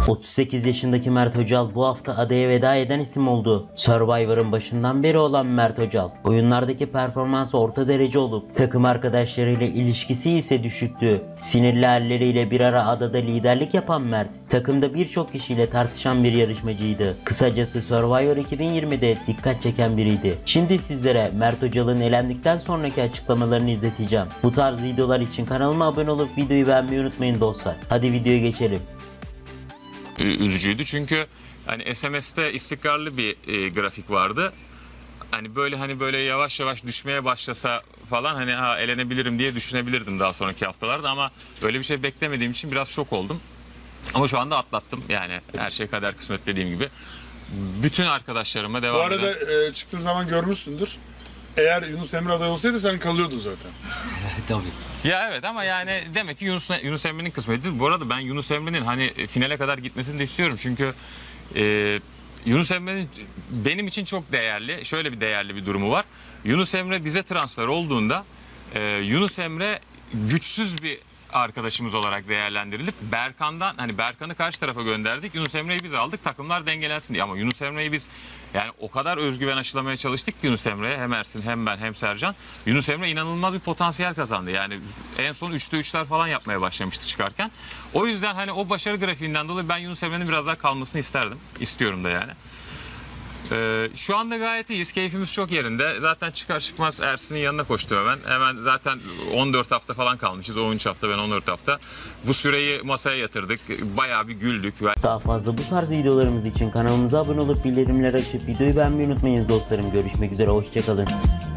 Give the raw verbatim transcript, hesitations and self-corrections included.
otuz sekiz yaşındaki Mert Öcal bu hafta adaya veda eden isim oldu. Survivor'ın başından beri olan Mert Öcal, oyunlardaki performansı orta derece olup takım arkadaşlarıyla ilişkisi ise düşüktü. Sinirli halleriyle bir ara adada liderlik yapan Mert, takımda birçok kişiyle tartışan bir yarışmacıydı. Kısacası Survivor iki bin yirmide dikkat çeken biriydi. Şimdi sizlere Mert Öcal'ın elendikten sonraki açıklamalarını izleteceğim. Bu tarz videolar için kanalıma abone olup videoyu beğenmeyi unutmayın dostlar. Hadi videoya geçelim. Üzücüydü çünkü hani S M S'te istikrarlı bir e, grafik vardı. Hani böyle hani böyle yavaş yavaş düşmeye başlasa falan hani ha elenebilirim diye düşünebilirdim daha sonraki haftalarda ama öyle bir şey beklemediğim için biraz şok oldum. Ama şu anda atlattım yani her şey kader kısmet dediğim gibi. Bütün arkadaşlarıma devam Bu arada eden... e, çıktığı zaman görmüşsündür. Eğer Yunus Emre aday olsaydı sen kalıyordun zaten. Tabii. Ya evet ama yani demek ki Yunus, Yunus Emre'nin kısmeti. Bu arada ben Yunus Emre'nin hani finale kadar gitmesini de istiyorum. Çünkü e, Yunus Emre'nin benim için çok değerli, şöyle bir değerli bir durumu var. Yunus Emre bize transfer olduğunda e, Yunus Emre güçsüz bir arkadaşımız olarak değerlendirilip Berkan'dan hani Berkan'ı karşı tarafa gönderdik. Yunus Emre'yi biz aldık takımlar dengelensin diye. Ama Yunus Emre'yi biz yani o kadar özgüven aşılamaya çalıştık ki Yunus Emre'ye hem Ersin hem ben hem Sercan. Yunus Emre inanılmaz bir potansiyel kazandı. Yani en son üçte üçler falan yapmaya başlamıştı çıkarken. O yüzden hani o başarı grafiğinden dolayı ben Yunus Emre'nin biraz daha kalmasını isterdim. İstiyorum da yani. Ee, şu anda gayet iyiyiz. Keyfimiz çok yerinde. Zaten çıkar çıkmaz Ersin'in yanına koştu hemen. Hemen zaten on dört hafta falan kalmışız. O on üç hafta ben on dört hafta. Bu süreyi masaya yatırdık. Bayağı bir güldük. Daha fazla bu tarz videolarımız için kanalımıza abone olup bildirimleri açıp videoyu beğenmeyi unutmayınız dostlarım. Görüşmek üzere, hoşçakalın.